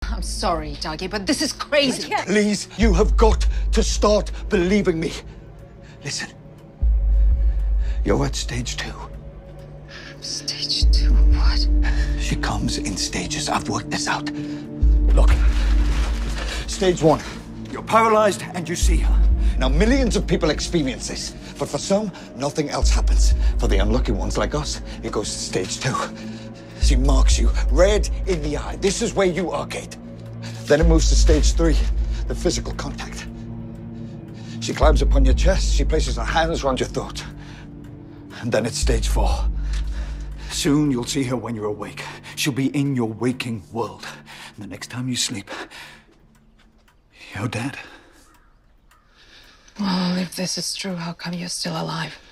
I'm sorry, Dougie, but this is crazy. Please, you have got to start believing me. Listen. You're at stage 2. Stage 2? What? She comes in stages. I've worked this out. Look. Stage 1. You're paralyzed and you see her. Now, millions of people experience this, but for some, nothing else happens. For the unlucky ones like us, it goes to stage 2. She marks you, red in the eye. This is where you are, Kate. Then it moves to stage 3, the physical contact. She climbs upon your chest, she places her hands around your throat. And then it's stage 4. Soon you'll see her when you're awake. She'll be in your waking world. And the next time you sleep, you're dead. Well, if this is true, how come you're still alive?